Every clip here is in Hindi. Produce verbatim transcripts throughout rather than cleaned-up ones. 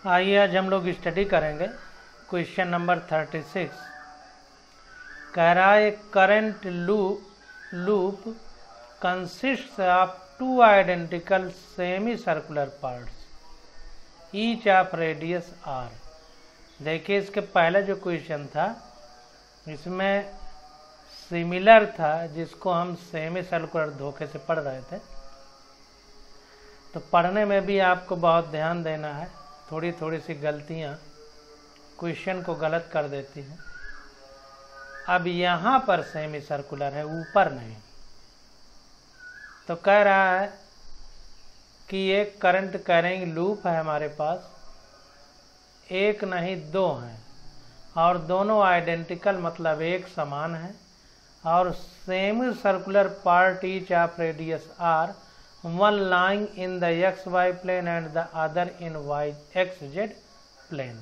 आइए आज हम लोग स्टडी करेंगे क्वेश्चन नंबर थर्टी सिक्स। कह रहा है current loop loop consists of two identical semi circular parts each of radius R. देखिए इसके पहले जो क्वेश्चन था इसमें सिमिलर था जिसको हम सेमी सर्कुलर धोखे से पढ़ रहे थे, तो पढ़ने में भी आपको बहुत ध्यान देना है। थोड़ी थोड़ी सी गलतियां क्वेश्चन को गलत कर देती हैं। अब यहाँ पर सेमी सर्कुलर है, ऊपर नहीं। तो कह रहा है कि एक करंट कैरिंग लूप है हमारे पास, एक नहीं दो हैं, और दोनों आइडेंटिकल मतलब एक समान है, और semi circular part each of radius R, one lying in the xy plane and the other in y xz plane।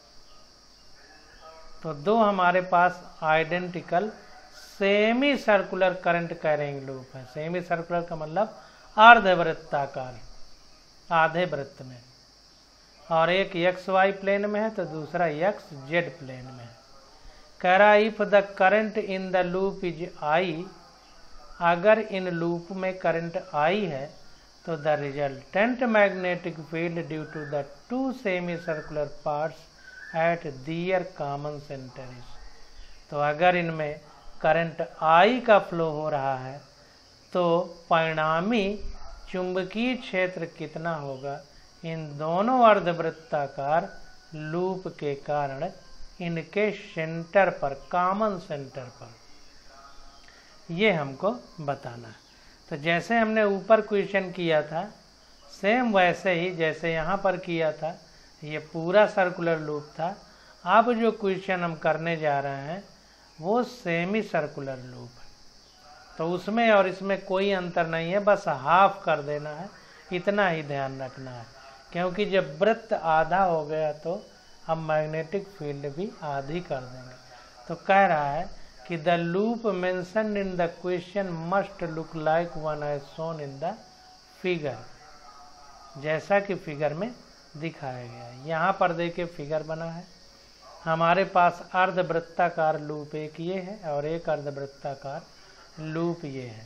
तो दो हमारे पास identical semi circular current carrying loop है। सेमी सर्कुलर का मतलब अर्धवृत्ताकार, आधे वृत्त में, और एक एक्स वाई प्लेन में है तो दूसरा एक्स जेड प्लेन में है। कह रहा if the current in the loop is I, अगर इन लूप में करंट आई है तो the resultant magnetic field due to the two semi circular parts at their common centre is. तो अगर इनमें करंट आई का फ्लो हो रहा है तो परिणामी चुंबकीय क्षेत्र कितना होगा इन दोनों अर्धवृत्ताकार लूप के कारण इनके सेंटर पर, कॉमन सेंटर पर, ये हमको बताना है। तो जैसे हमने ऊपर क्वेश्चन किया था सेम वैसे ही जैसे यहाँ पर किया था, ये पूरा सर्कुलर लूप था। अब जो क्वेश्चन हम करने जा रहे हैं वो सेमी सर्कुलर लूप है, तो उसमें और इसमें कोई अंतर नहीं है, बस हाफ कर देना है, इतना ही ध्यान रखना है। क्योंकि जब वृत्त आधा हो गया तो हम मैग्नेटिक फील्ड भी आधी कर देंगे। तो कह रहा है कि the loop mentioned in the question must look like one as shown in the figure, जैसा कि फिगर में दिखाया गया है। यहाँ पर देखिए फिगर बना है, हमारे पास अर्धवृत्ताकार लूप एक ये है और एक अर्धवृत्ताकार लूप ये है।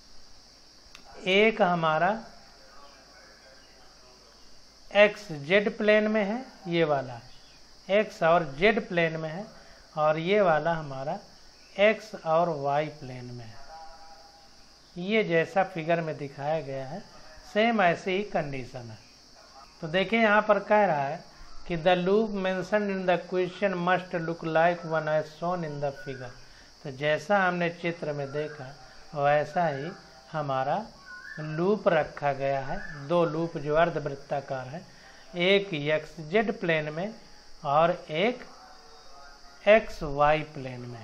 एक हमारा एक्स जेड प्लेन में है, ये वाला एक्स और जेड प्लेन में है, और ये वाला हमारा एक्स और वाई प्लेन में है। ये जैसा फिगर में दिखाया गया है सेम ऐसी ही कंडीशन है। तो देखिए यहाँ पर कह रहा है कि the loop mentioned in the question must look like one as shown in the figure. तो जैसा हमने चित्र में देखा वैसा ही हमारा लूप रखा गया है। दो लूप जो अर्धवृत्ताकार है, एक एक्स जेड प्लेन में और एक एक्स वाई प्लेन में।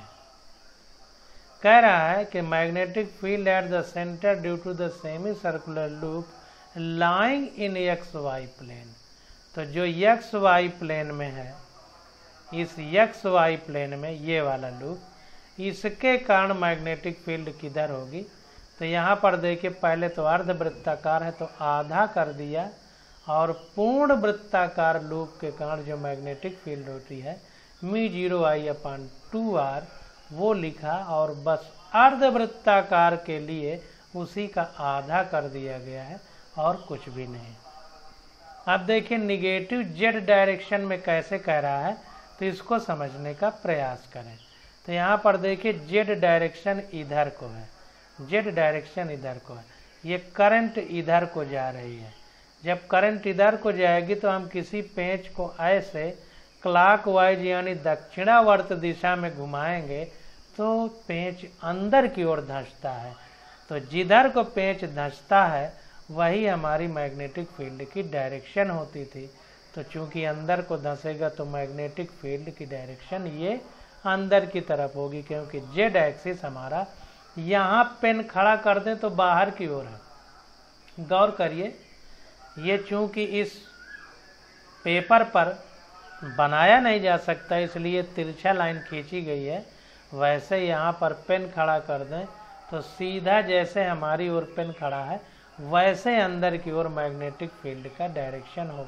कह रहा है कि magnetic field at the centre due to the semi circular loop lying in X Y plane. तो जो एक्स वाई प्लेन में है, इस एक्स वाई प्लेन में ये वाला लूप, इसके कारण मैग्नेटिक फील्ड किधर होगी। तो यहाँ पर देखिए पहले तो अर्धवृत्ताकार है तो आधा कर दिया, और पूर्ण वृत्ताकार लूप के कारण जो मैग्नेटिक फील्ड होती है mu zero I upon two R वो लिखा, और बस अर्धवृत्ताकार के लिए उसी का आधा कर दिया गया है और कुछ भी नहीं। अब देखिए निगेटिव जेड डायरेक्शन में कैसे कह रहा है, तो इसको समझने का प्रयास करें। तो यहाँ पर देखिए जेड डायरेक्शन इधर को है, जेड डायरेक्शन इधर को है, ये करंट इधर को जा रही है। जब करंट इधर को जाएगी तो हम किसी पेंच को ऐसे क्लॉकवाइज यानी दक्षिणावर्त दिशा में घुमाएंगे तो पेंच अंदर की ओर धंसता है। तो जिधर को पेंच धंसता है वही हमारी मैग्नेटिक फील्ड की डायरेक्शन होती थी। तो चूंकि अंदर को धंसेगा तो मैग्नेटिक फील्ड की डायरेक्शन ये अंदर की तरफ होगी, क्योंकि जेड एक्सिस हमारा यहाँ पेन खड़ा कर दें तो बाहर की ओर है। गौर करिए, ये चूंकि इस पेपर पर बनाया नहीं जा सकता इसलिए तिरछा लाइन खींची गई है, वैसे यहाँ पर पेन खड़ा कर दें तो सीधा जैसे हमारी ओर पेन खड़ा है वैसे अंदर की ओर मैग्नेटिक फील्ड का डायरेक्शन होगा।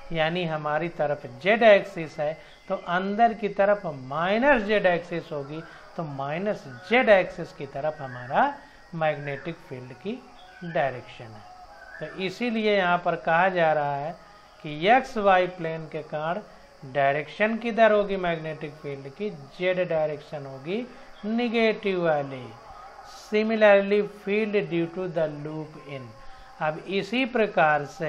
यानी हमारी तरफ जेड एक्सिस है तो अंदर की तरफ माइनस जेड एक्सिस होगी, तो माइनस जेड एक्सिस की तरफ हमारा मैग्नेटिक फील्ड की डायरेक्शन है। तो इसीलिए यहाँ पर कहा जा रहा है कि एक्स वाई प्लेन के कारण डायरेक्शन किधर होगी मैग्नेटिक फील्ड की, जेड डायरेक्शन होगी निगेटिव वाली। Similarly field due to the loop in. अब इसी प्रकार से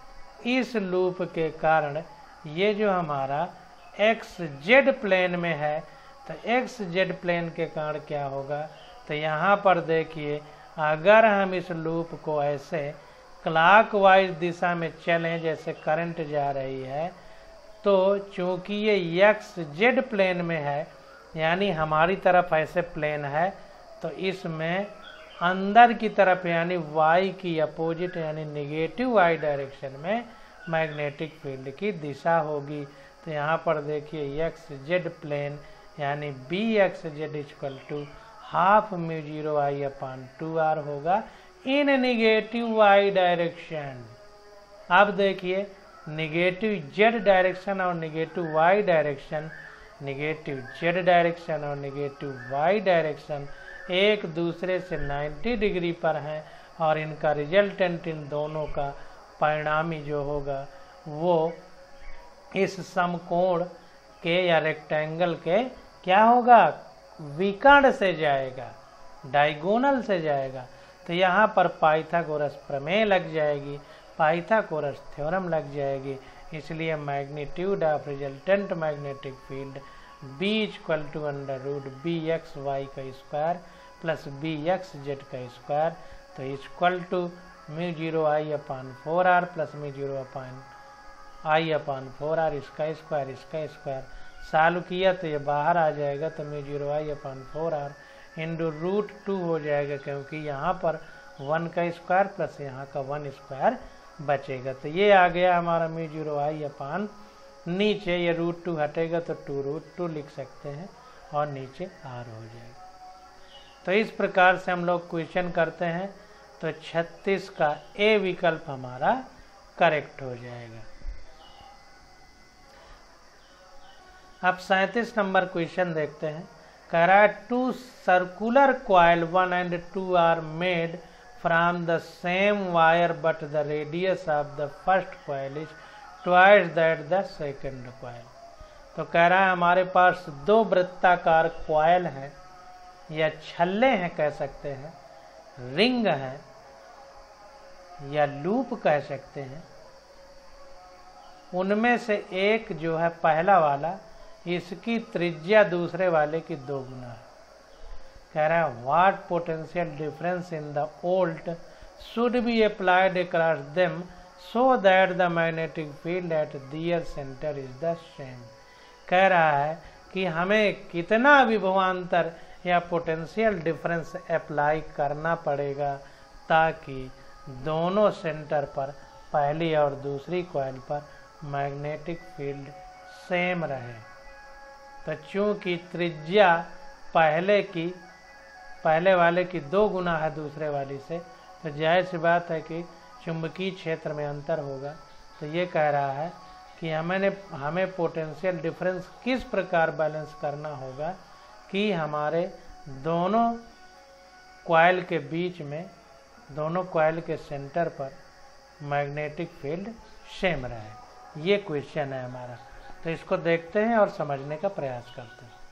इस लूप के कारण ये जो हमारा एक्स जेड प्लेन में है, तो एक्स जेड प्लेन के कारण क्या होगा, तो यहाँ पर देखिए अगर हम इस लूप को ऐसे क्लॉकवाइज दिशा में चलें जैसे करंट जा रही है, तो चूंकि ये एक्स जेड प्लेन में है यानी हमारी तरफ ऐसे प्लेन है, तो इसमें अंदर की तरफ यानी वाई की अपोजिट यानी निगेटिव वाई डायरेक्शन में मैग्नेटिक फील्ड की दिशा होगी। तो यहाँ पर देखिए एक्स जेड प्लेन यानी B X Z equal to half mu zero I upon two R होगा इन निगेटिव वाई डायरेक्शन। अब देखिए निगेटिव जेड डायरेक्शन और negative Y direction, negative Z direction और निगेटिव वाई डायरेक्शन एक दूसरे से नब्बे डिग्री पर हैं और इनका रिजल्टेंट इन दोनों का परिणामी जो होगा वो इस समकोण के या रेक्टेंगल के क्या होगा, विकर्ण से जाएगा, डायगोनल से जाएगा। तो यहाँ पर पाइथागोरस प्रमेय लग जाएगी, पाइथागोरस थ्योरम लग जाएगी। इसलिए magnitude of resultant magnetic field B equal to under root B X Y का square plus B X Z का स्क्वायर, तो equal to mu zero I upon four R plus mu zero upon I upon four R, इसका स्क्वायर इसका स्क्वायर सॉल्व किया तो ये बाहर आ जाएगा, तो mu zero I upon four R into root two हो जाएगा, क्योंकि यहाँ पर वन का स्क्वायर प्लस यहाँ का वन स्क्वायर बचेगा। तो ये आ गया हमारा म्यू जीरो आई अपान, नीचे ये रूट टू हटेगा तो टू रूट टू लिख सकते हैं और नीचे आर हो जाएगा। तो इस प्रकार से हम लोग क्वेश्चन करते हैं, तो छत्तीस का ए विकल्प हमारा करेक्ट हो जाएगा। अब सैंतीस नंबर क्वेश्चन देखते हैं। कह रहा है two circular coil one and two are made from the same wire but the radius of the first coil is twice that the second coil. तो कह रहा है हमारे पास दो वृत्ताकार कॉइल हैं या छल्ले हैं कह सकते हैं, रिंग है या लूप कह सकते हैं। उनमें से एक जो है पहला वाला, इसकी त्रिज्या दूसरे वाले की दो गुना है। कह रहा है what potential difference in the volt should be applied across them so that the magnetic field at their center is the same। कह रहा है कि हमें कितना विभवांतर या पोटेंशियल डिफरेंस अप्लाई करना पड़ेगा ताकि दोनों सेंटर पर पहली और दूसरी कॉइल पर मैग्नेटिक फील्ड सेम रहे। तो चूंकि त्रिज्या पहले की पहले वाले की दो गुना है दूसरे वाली से, तो जाहिर सी बात है कि चुंबकीय क्षेत्र में अंतर होगा। तो ये कह रहा है कि हमें हमें पोटेंशियल डिफरेंस किस प्रकार बैलेंस करना होगा कि हमारे दोनों कॉइल के बीच में, दोनों कॉइल के सेंटर पर मैग्नेटिक फील्ड सेम रहे। ये क्वेश्चन है हमारा। तो इसको देखते हैं और समझने का प्रयास करते हैं।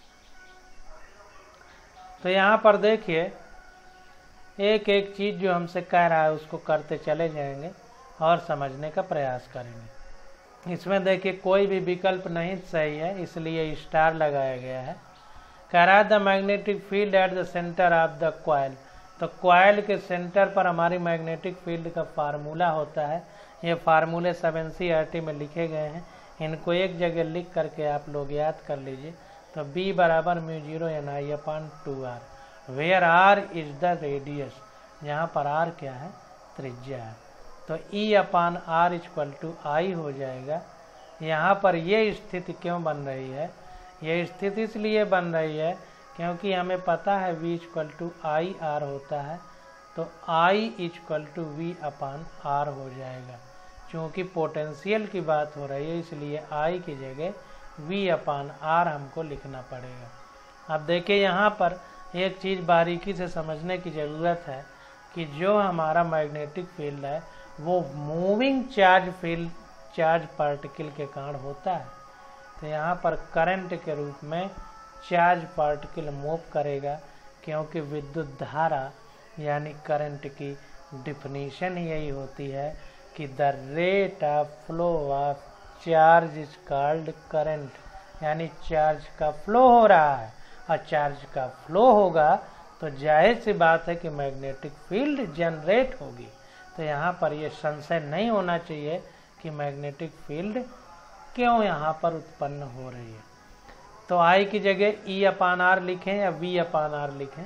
तो यहाँ पर देखिए एक एक चीज़ जो हमसे कह रहा है उसको करते चले जाएंगे और समझने का प्रयास करेंगे। इसमें देखिए कोई भी विकल्प नहीं सही है, इसलिए स्टार लगाया गया है। कह रहा है the magnetic field at the centre of the coil. तो कॉइल के सेंटर पर हमारी मैग्नेटिक फील्ड का फार्मूला होता है। ये फार्मूले सब एन सी आर टी में लिखे गए हैं, इनको एक जगह लिख करके आप लोग याद कर लीजिए। तो B बराबर mu zero N I upon two R, where R is the radius, यहाँ पर आर क्या है, त्रिज्या है। तो E upon R equal to I हो जाएगा। यहाँ पर ये स्थिति क्यों बन रही है, ये स्थिति इसलिए बन रही है क्योंकि हमें पता है V equal to I R होता है, तो I equal to V upon R हो जाएगा। चूँकि पोटेंशियल की बात हो रही है इसलिए आई की जगह वी अपान आर हमको लिखना पड़ेगा। अब देखिए यहाँ पर एक चीज़ बारीकी से समझने की ज़रूरत है कि जो हमारा मैग्नेटिक फील्ड है वो moving charge field charge particle के कारण होता है। तो यहाँ पर करंट के रूप में चार्ज पार्टिकल मूव करेगा, क्योंकि विद्युत धारा यानी करंट की डिफिनीशन यही होती है कि the rate of flow of charge is called current, यानी चार्ज का फ्लो हो रहा है और चार्ज का फ्लो होगा तो जाहिर सी बात है कि मैग्नेटिक फील्ड जनरेट होगी। तो यहाँ पर ये संशय नहीं होना चाहिए कि मैग्नेटिक फील्ड क्यों यहाँ पर उत्पन्न हो रही है। तो आई की जगह ई अपान आर लिखें या वी अपान आर लिखें।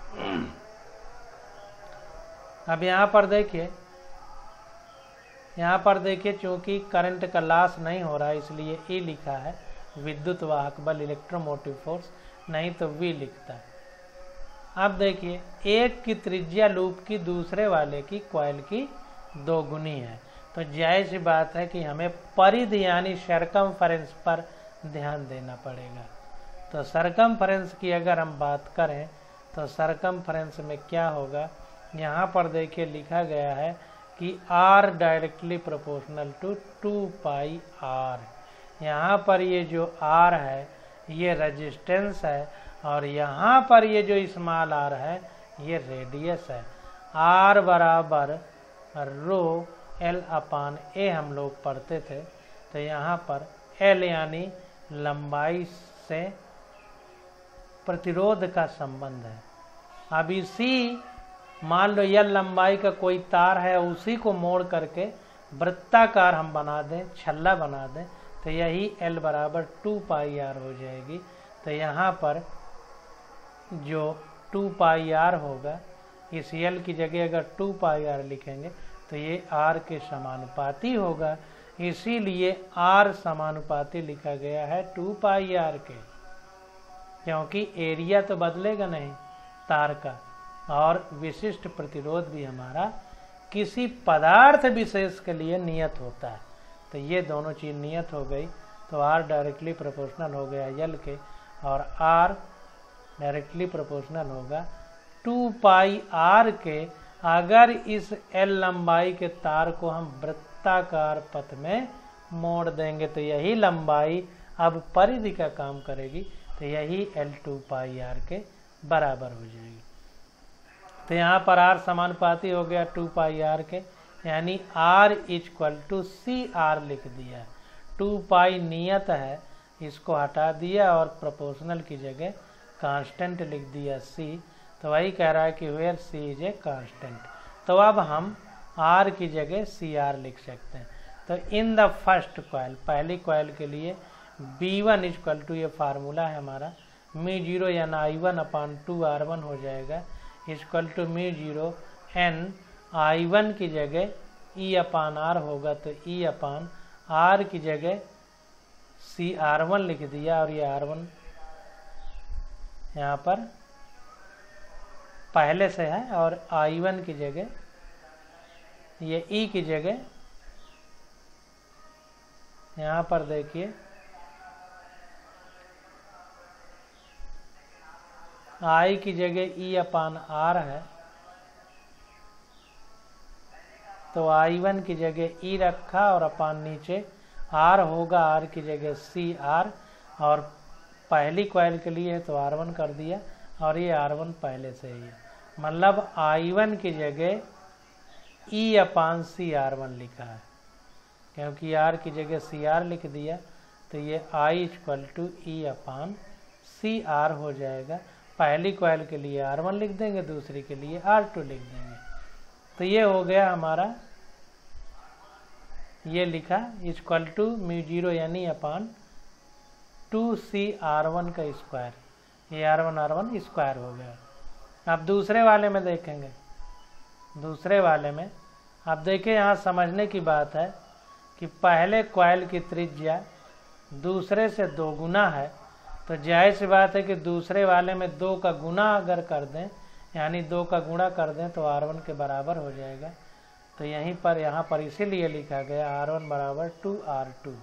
अब यहाँ पर देखिए यहाँ पर देखिए चूंकि करंट का लॉस नहीं हो रहा है इसलिए ई लिखा है, विद्युत वाहक बल इलेक्ट्रोमोटिव फोर्स, नहीं तो वी लिखता है। अब देखिए एक की त्रिज्या लूप की दूसरे वाले की कॉइल की दो गुनी है, तो जायज़ सी बात है कि हमें परिधि यानी सरकमफेरेंस पर ध्यान देना पड़ेगा। तो सरकमफेरेंस की अगर हम बात करें तो सरकमफेरेंस में क्या होगा, यहाँ पर देखिए लिखा गया है कि R directly proportional to two pi R. यहाँ पर ये जो R है ये रेजिस्टेंस है और यहाँ पर ये जो स्मॉल r है ये रेडियस है। R बराबर रो एल अपान ए हम लोग पढ़ते थे, तो यहाँ पर L यानी लंबाई से प्रतिरोध का संबंध है। अब इसी मान लो यह लंबाई का कोई तार है, उसी को मोड़ करके वृत्ताकार हम बना दें, छल्ला बना दें, तो यही L बराबर टू पाई आर हो जाएगी। तो यहाँ पर जो टू पाई आर होगा, इस L की जगह अगर टू पाई आर लिखेंगे तो ये R के समानुपाती होगा, इसीलिए R समानुपाती लिखा गया है टू पाई आर के, क्योंकि एरिया तो बदलेगा नहीं तार का, और विशिष्ट प्रतिरोध भी हमारा किसी पदार्थ विशेष के लिए नियत होता है। तो ये दोनों चीज़ नियत हो गई, तो R डायरेक्टली प्रोपोर्शनल हो गया L के, और R डायरेक्टली प्रोपोर्शनल होगा टू पाई आर के। अगर इस L लंबाई के तार को हम वृत्ताकार पथ में मोड़ देंगे तो यही लंबाई अब परिधि का काम करेगी, तो यही L टू पाई आर के बराबर हो जाएगी। तो यहाँ पर R समानुपाती हो गया टू पाई आर के, यानी R equal to C R लिख दिया। टू पाई नियत है, इसको हटा दिया और प्रोपोर्शनल की जगह कांस्टेंट लिख दिया C। तो वही कह रहा है कि where C is a constant. तो अब हम R की जगह सी आर लिख सकते हैं। तो इन द फर्स्ट कॉइल, पहली कॉइल के लिए बी वन इक्वल टू, ये फार्मूला है हमारा, मी जीरो यानी I one upon two R one हो जाएगा, equal to mu zero N I one की जगह ई अपान आर होगा, तो ई अपान आर की जगह सी आर वन लिख दिया, और ये आर वन यहाँ पर पहले से है, और आई वन की जगह ये ई की जगह यहाँ पर देखिए आई की जगह ई अपान आर है, तो आई वन की जगह ई रखा और अपान नीचे आर होगा, आर की जगह सी आर, और पहली कॉइल के लिए है तो आर वन कर दिया, और ये आर वन पहले से ही है, मतलब आई वन की जगह ई अपान सी आर वन लिखा है, क्योंकि आर की जगह सी आर लिख दिया, तो ये I equal to E upon C R हो जाएगा। पहली कॉइल के लिए आर वन लिख देंगे, दूसरी के लिए आर टू लिख देंगे। तो ये हो गया हमारा, ये लिखा इक्वल टू म्यू जीरो यानी upon two C R one का स्क्वायर, ये R one R one square हो गया। अब दूसरे वाले में देखेंगे, दूसरे वाले में अब देखिए यहाँ समझने की बात है कि पहले कॉइल की त्रिज्या दूसरे से दो गुना है, तो जाहिर सी बात है कि दूसरे वाले में दो का गुना अगर कर दें, यानी दो का गुणा कर दें तो आर वन के बराबर हो जाएगा। तो तो यहीं पर यहाँ पर इसीलिए लिखा गया आर वन बराबर टू आर टू।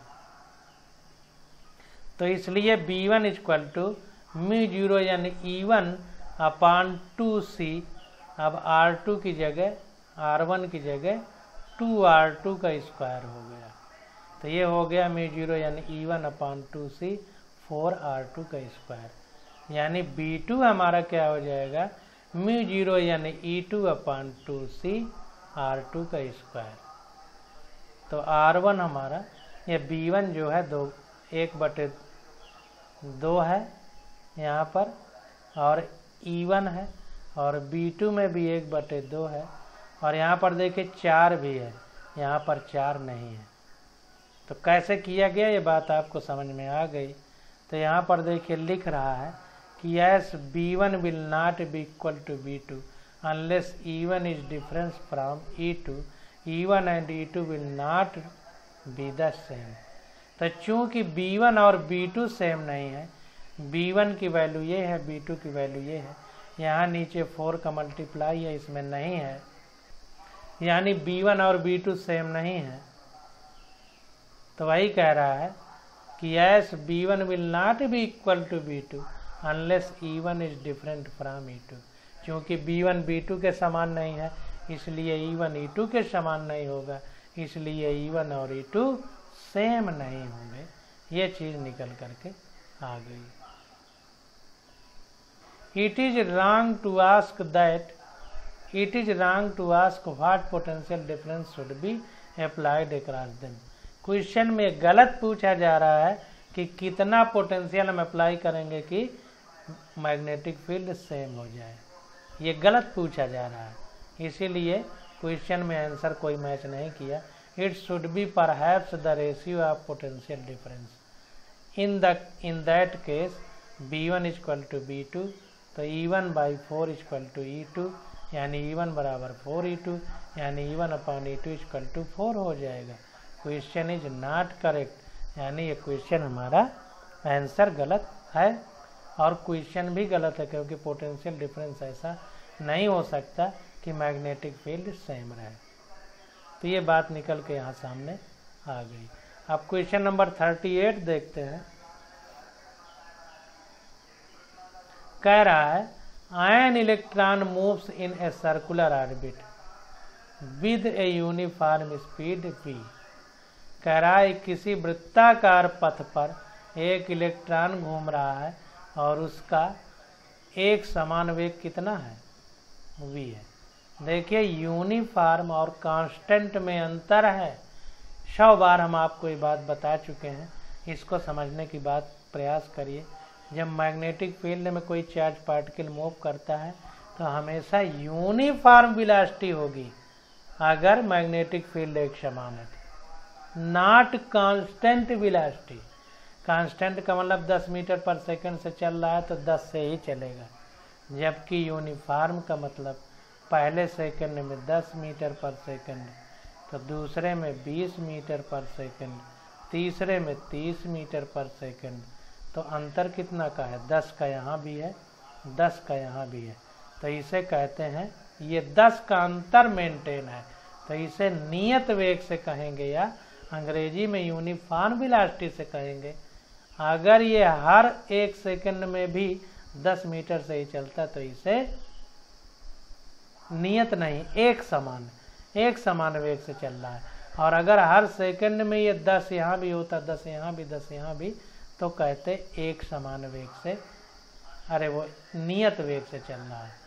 तो इसलिए B one equal to mu zero यानी ई वन अपान टू सी। अब आर टू की जगह आर वन की जगह टू आर टू का स्क्वायर हो गया। तो ये हो गया म्यू जीरो यानी E one upon two C four R two का स्क्वायर। यानी बी टू हमारा क्या हो जाएगा म्यू जीरो यानी E two upon two C R two का स्क्वायर। तो आर वन हमारा ये बी वन जो है दो एक बटे दो है यहाँ पर, और ई वन है, और बी टू में भी एक बटे दो है, और यहाँ पर देखिए चार भी है, यहाँ पर चार नहीं है। तो कैसे किया गया ये बात आपको समझ में आ गई। तो यहाँ पर देखिए लिख रहा है कि as B one will not be equal to B two unless E one is difference from E two, E one and E two will not be the same. तो चूंकि बी वन और बी टू सेम नहीं है, बी वन की वैल्यू ये है, बी टू की वैल्यू ये है, यहाँ नीचे फोर का मल्टीप्लाई है इसमें नहीं है, यानी बी वन और बी टू सेम नहीं है। तो वही कह रहा है कि as B one will not be equal to B two unless E one is different from E two. क्योंकि बी वन बी टू के समान नहीं है, इसलिए ई वन ई टू के समान नहीं होगा, इसलिए ई वन और ई टू सेम नहीं होंगे। ये चीज निकल करके आ गई। It is wrong to ask that it is wrong to ask what potential difference should be applied across them. Question में गलत पूछा जा रहा है कि कितना पोटेंशियल हम अप्लाई करेंगे कि मैग्नेटिक फील्ड सेम हो जाए। ये गलत पूछा जा रहा है, इसीलिए क्वेश्चन में आंसर कोई मैच नहीं किया। It should be perhaps the ratio of potential difference. In the in that case B one equal to B two, तो E one by four equal to E two, यानी ई वन बराबर फोर ई टू, यानी E one upon E two equal to four हो जाएगा। क्वेश्चन इज नॉट करेक्ट, यानी ये क्वेश्चन हमारा आंसर गलत है, और क्वेश्चन भी गलत है क्योंकि पोटेंशियल डिफरेंस ऐसा नहीं हो सकता कि मैग्नेटिक फील्ड सेम रहे। तो ये बात निकल के यहाँ सामने आ गई। अब क्वेश्चन नंबर थर्टी एट देखते हैं। कह रहा है an electron moves in a circular orbit with a uniform speed v। कह रहा है किसी वृत्ताकार पथ पर एक इलेक्ट्रॉन घूम रहा है और उसका एक समान वेग कितना है v है। देखिए यूनिफॉर्म और कांस्टेंट में अंतर है। सौ बार हम आपको ये बात बता चुके हैं, इसको समझने की बात प्रयास करिए। जब मैग्नेटिक फील्ड में कोई चार्ज पार्टिकल मूव करता है तो हमेशा यूनिफॉर्म वेलोसिटी होगी अगर मैग्नेटिक फील्ड एक समान है, नॉट कांस्टेंट वेलोसिटी। कांस्टेंट का मतलब दस मीटर पर सेकंड से चल रहा है तो दस से ही चलेगा, जबकि यूनिफॉर्म का मतलब पहले सेकंड में दस मीटर पर सेकंड, तो दूसरे में बीस मीटर पर सेकंड, तीसरे में तीस मीटर पर सेकंड। तो अंतर कितना का है, दस का यहाँ भी है, दस का यहाँ भी है। तो इसे कहते हैं ये दस का अंतर मेंटेन है, तो इसे नियत वेग से कहेंगे या अंग्रेजी में यूनिफॉर्म वेलोसिटी से कहेंगे। अगर ये हर एक सेकंड में भी दस मीटर से ही चलता तो इसे नियत नहीं, एक समान एक समान वेग से चल रहा है। और अगर हर सेकंड में ये दस यहाँ भी होता, दस यहाँ भी, दस यहाँ भी, तो कहते एक समान वेग से, अरे वो नियत वेग से चल रहा है।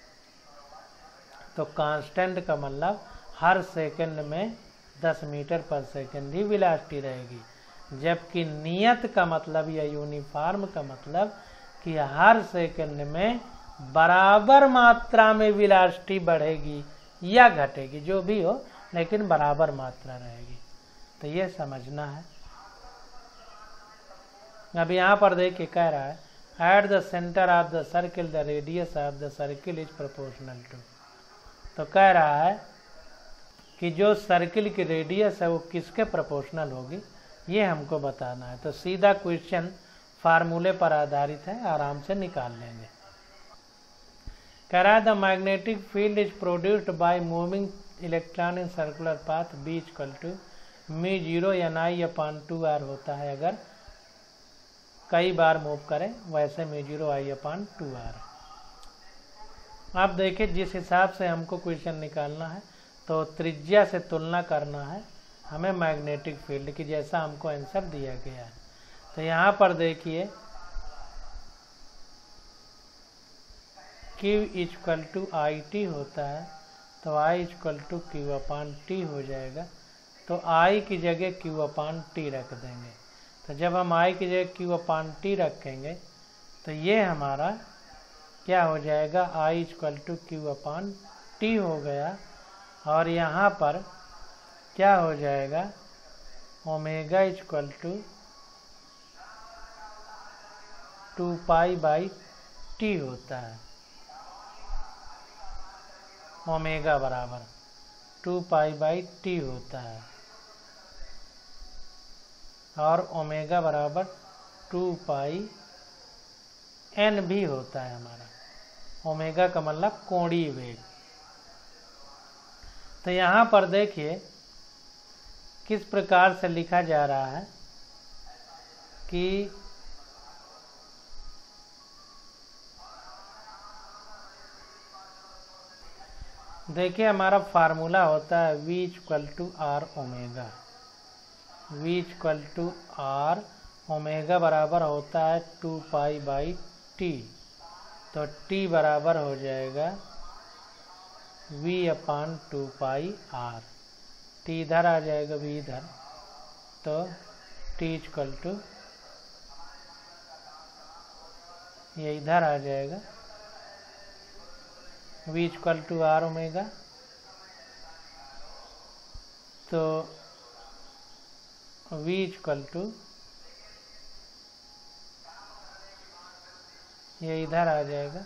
तो कांस्टेंट का मतलब हर सेकंड में दस मीटर पर सेकंड ही वेलोसिटी रहेगी, जबकि नियत का मतलब या यूनिफॉर्म का मतलब कि हर सेकंड में बराबर मात्रा में वेलोसिटी बढ़ेगी या घटेगी, जो भी हो, लेकिन बराबर मात्रा रहेगी। तो ये समझना है। अब यहाँ पर देखिए कह रहा है at the centre of the circle the radius of the circle is proportional to. तो कह रहा है कि जो सर्किल की रेडियस है वो किसके प्रोपोर्शनल होगी, ये हमको बताना है। तो सीधा क्वेश्चन फार्मूले पर आधारित है, आराम से निकाल लेंगे। कह रहा है the magnetic field is produced by moving electron in circular path B equal to mu zero N I upon two R होता है अगर कई बार मूव करें, वैसे mu zero I upon two R. आप देखिए जिस हिसाब से हमको क्वेश्चन निकालना है तो त्रिज्या से तुलना करना है हमें मैग्नेटिक फील्ड की, जैसा हमको आंसर दिया गया है। तो यहाँ पर देखिए Q equal to I T होता है, तो I equal to Q upon T हो जाएगा। तो I की जगह Q अपान टी रख देंगे। तो जब हम I की जगह Q अपान टी रखेंगे तो ये हमारा क्या हो जाएगा, I equal to Q upon T हो गया। और यहाँ पर क्या हो जाएगा, omega equal to two pi by T होता है। ओमेगा बराबर टू पाई बाई टी होता है और ओमेगा बराबर टू पाई एन भी होता है हमारा। ओमेगा का मतलब कोणीय वेग। तो यहाँ पर देखिए किस प्रकार से लिखा जा रहा है कि देखिए हमारा फार्मूला होता है V equal to R omega. V equal to R omega बराबर होता है टू पाई बाई टी। तो T बराबर हो जाएगा V upon two pi R. T इधर आ जाएगा, V इधर, तो T इक्वल टू ये इधर आ जाएगा V equal to R omega. तो V इक्वल टू ये इधर आ जाएगा,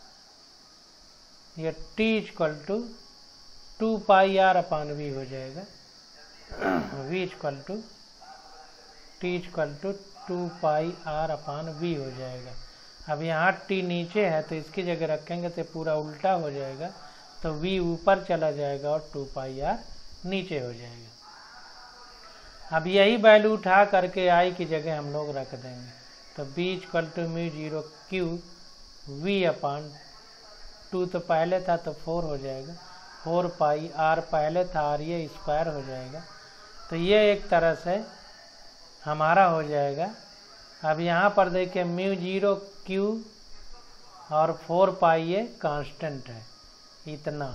ये T equal to two pi R upon V हो जाएगा। V equal to T equal to two pi R upon V हो जाएगा। अब यहाँ T नीचे है तो इसकी जगह रखेंगे तो पूरा उल्टा हो जाएगा, तो V ऊपर चला जाएगा और टू पाई आर नीचे हो जाएगा। अब यही वैल्यू उठा करके I की जगह हम लोग रख देंगे। तो B equal to mu zero Q V upon two तो पहले था तो फोर हो जाएगा, फोर पाई आर पहले था और ये स्क्वायर हो जाएगा। तो ये एक तरह से हमारा हो जाएगा। अब यहाँ पर देखिए म्यू जीरो क्यू और फोर पाई ये कांस्टेंट है, इतना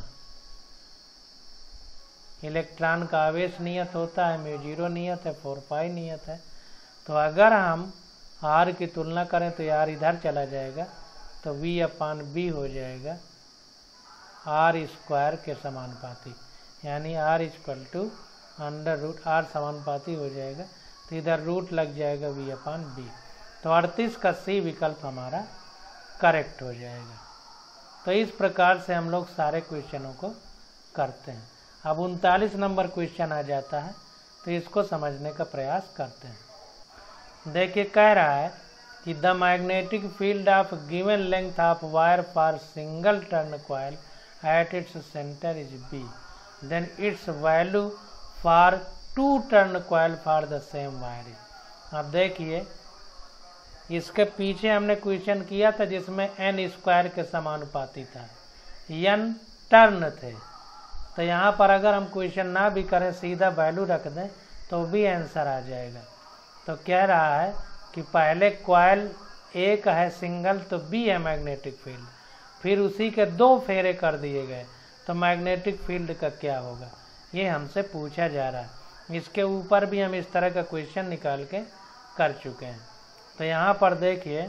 इलेक्ट्रॉन का आवेश नियत होता है, म्यू जीरो नियत है, फोर पाई नियत है। तो अगर हम आर की तुलना करें तो आर इधर चला जाएगा, तो वी अपान बी हो जाएगा आर स्क्वायर के समानुपाती, यानी r equal to under root r समानुपाती हो जाएगा। तो इधर रूट लग जाएगा वी अपान बी। तो अड़तीस का सी विकल्प हमारा करेक्ट हो जाएगा। तो इस प्रकार से हम लोग सारे क्वेश्चनों को करते हैं। अब उनतालीस नंबर क्वेश्चन आ जाता है, तो इसको समझने का प्रयास करते हैं। देखिए कह रहा है कि the magnetic field of given length of wire for single turn coil at its centre is B, then its value for two turn coil for the same wire. अब देखिए इसके पीछे हमने क्वेश्चन किया था जिसमें एन स्क्वायर के समानुपाती था, एन टर्न थे। तो यहाँ पर अगर हम क्वेश्चन ना भी करें, सीधा वैल्यू रख दें तो भी आंसर आ जाएगा। तो कह रहा है कि पहले कॉइल एक है सिंगल, तो बी है मैग्नेटिक फील्ड, फिर उसी के दो फेरे कर दिए गए, तो मैग्नेटिक फील्ड का क्या होगा, ये हमसे पूछा जा रहा है। इसके ऊपर भी हम इस तरह का क्वेश्चन निकाल के कर चुके हैं। तो यहाँ पर देखिए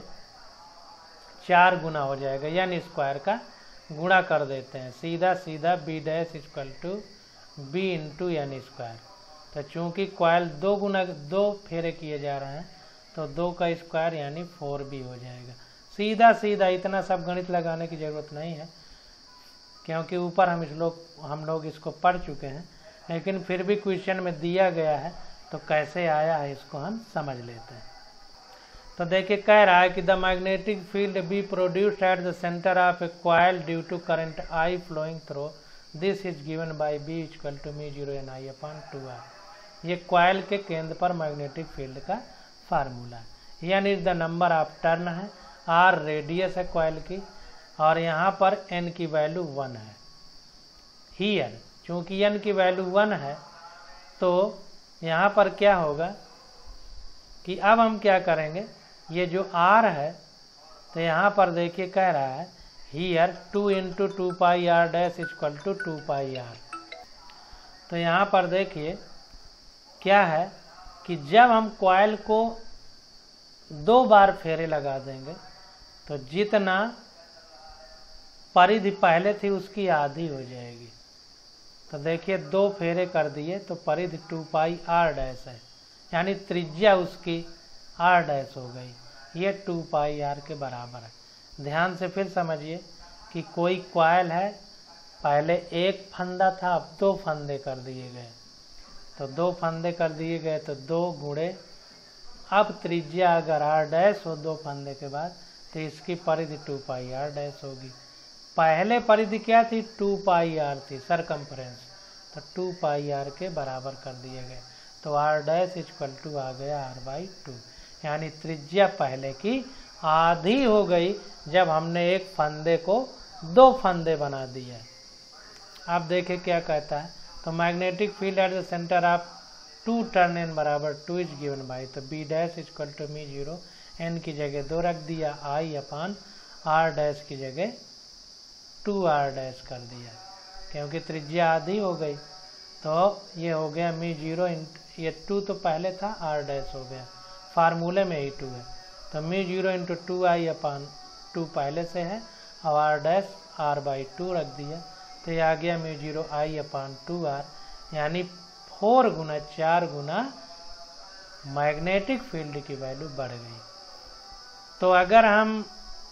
चार गुना हो जाएगा, यानी स्क्वायर का गुणा कर देते हैं, सीधा सीधा B dash equal to B into यानी स्क्वायर। तो चूंकि कॉइल दो गुना दो फेरे किए जा रहे हैं, तो दो का स्क्वायर यानी फोर बी हो जाएगा। सीधा सीधा, इतना सब गणित लगाने की ज़रूरत नहीं है, क्योंकि ऊपर हम इस लोग हम लोग इसको पढ़ चुके हैं। लेकिन फिर भी क्वेश्चन में दिया गया है तो कैसे आया है इसको हम समझ लेते हैं। तो देखिए कह रहा है कि the magnetic field B produced at the centre of a coil due to current I flowing through this is given by B equal to mu zero N I upon two r. ये कॉइल के केंद्र पर मैग्नेटिक फील्ड का फार्मूला है। N is the number of turn है, आर रेडियस है कॉइल की, और यहाँ पर एन की वैल्यू वन है। हियर चूँकि एन की वैल्यू वन है तो यहाँ पर क्या होगा कि अब हम क्या करेंगे, ये जो आर है तो यहाँ पर देखिए कह रहा है here two into two pi r dash equal to two pi r. तो यहाँ पर देखिए क्या है कि जब हम कॉइल को दो बार फेरे लगा देंगे तो जितना परिधि पहले थी उसकी आधी हो जाएगी। तो देखिए दो फेरे कर दिए तो परिधि टू पाई आर डैश है, यानी त्रिज्या उसकी आर डैश हो गई। ये टू पाई आर के बराबर है। ध्यान से फिर समझिए कि कोई कॉइल है, पहले एक फंदा था अब दो फंदे कर दिए गए, तो दो फंदे कर दिए गए तो दो गुणे, अब त्रिज्या अगर आर डैश हो दो फंदे के बाद तो इसकी परिधि टू पाई आर डैश होगी। पहले परिधि क्या थी, टू पाई आर थी सरकमफ्रेंस, तो टू पाई आर के बराबर कर दिए गए। तो आर डैश इक्वल टू आ गया आर बाई टू, यानी त्रिज्या पहले की आधी हो गई जब हमने एक फंदे को दो फंदे बना दिए। आप देखें क्या कहता है, तो magnetic field at the centre of two turn N बराबर टू इज गिवन बाई, तो B dash equal to mu zero, N की जगह दो रख दिया, आई अपान आर डैश की जगह टू आर डैश कर दिया क्योंकि त्रिज्या आधी हो गई। तो ये हो गया मी जीरो, ये टू तो पहले था, आर डैश हो गया, फार्मूले में ही टू है। तो mu zero into two I upon two पहले से है और r dash r by two रख दिया, तो ये आ गया mu zero I upon two r, यानी फोर गुना चार गुना मैग्नेटिक फील्ड की वैल्यू बढ़ गई। तो अगर हम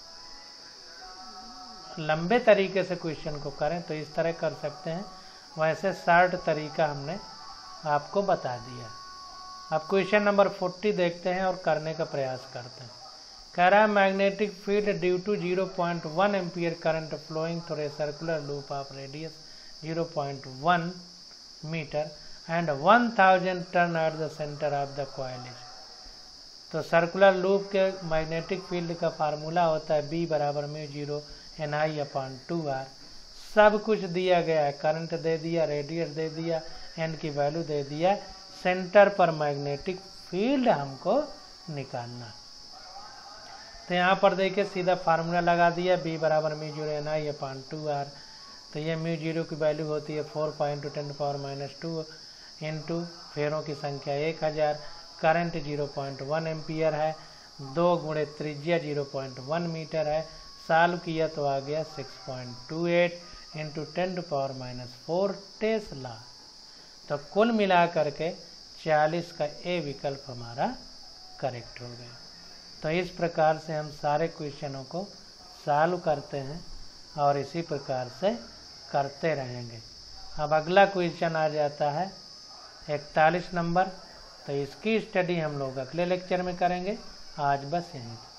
लंबे तरीके से क्वेश्चन को करें तो इस तरह कर सकते हैं, वैसे शॉर्ट तरीका हमने आपको बता दिया। अब क्वेश्चन नंबर फोर्टी देखते हैं और करने का प्रयास करते हैं। कह रहा है magnetic field due to zero point one ampere current flowing through a circular loop of radius zero point one metre and one thousand turn at the centre of the coil is. तो सर्कुलर लूप के मैग्नेटिक फील्ड का फार्मूला होता है बी बराबर mu zero N I upon two r. सब कुछ दिया गया है, करंट दे दिया, रेडियस दे दिया, एन की वैल्यू दे दिया, सेंटर पर मैग्नेटिक फील्ड हमको निकालना। तो यहाँ पर देखिए सीधा फार्मूला लगा दिया, बी बराबर mu zero N I upon two r. तो ये म्यू जीरो की वैल्यू होती है four point two ten power minus two into फेरों की संख्या एक हज़ार, current zero point one ampere है, दो गुणे त्रिज्या ज़ीरो पॉइंट वन मीटर है, सॉल्व किया तो आ गया six point two eight into ten to power minus four tesla. तो कुल मिला करके चालीस का ए विकल्प हमारा करेक्ट हो गया। तो इस प्रकार से हम सारे क्वेश्चनों को सॉल्व करते हैं और इसी प्रकार से करते रहेंगे। अब अगला क्वेश्चन आ जाता है इकतालीस नंबर, तो इसकी स्टडी हम लोग अगले लेक्चर में करेंगे। आज बस यहीं।